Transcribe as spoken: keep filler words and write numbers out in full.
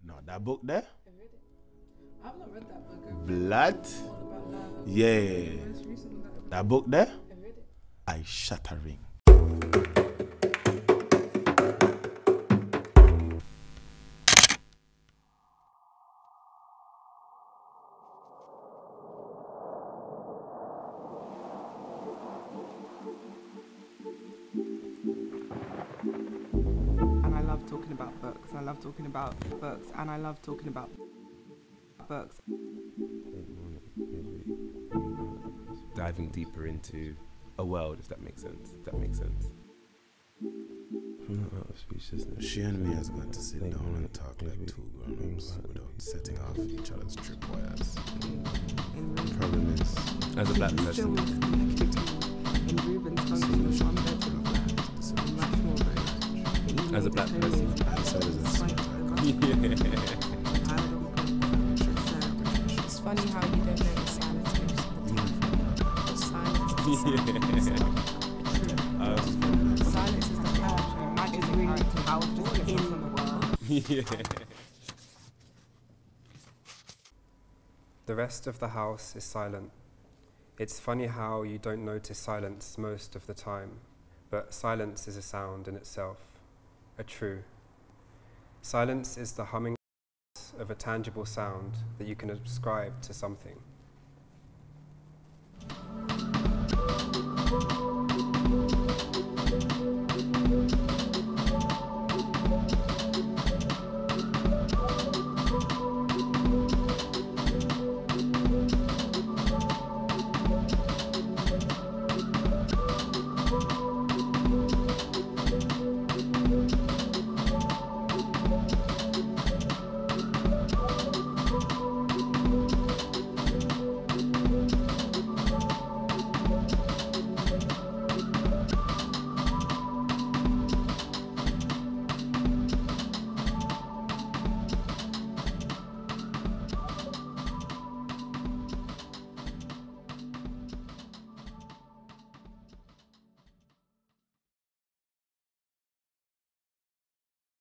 No, that book there? I read it. I've not read that book. Blood? All about love. Yeah. Most recent one that I read. That book there? I read it. Eye shattering. Talking about books. I love talking about books, and I love talking about books. Diving deeper into a world, if that makes sense. If that makes sense. She and me has got to sit down and talk like two grown-ups without setting off each other's tripwires. The problem is, as a black person, as a black person, It's funny how you don't know the silence makes the silence. Silence is the power. Imagine the power in the world. yeah. The rest of the house is silent. It's funny how you don't notice silence most of the time, but silence is a sound in itself, a true. Silence is the humming of a tangible sound that you can ascribe to something.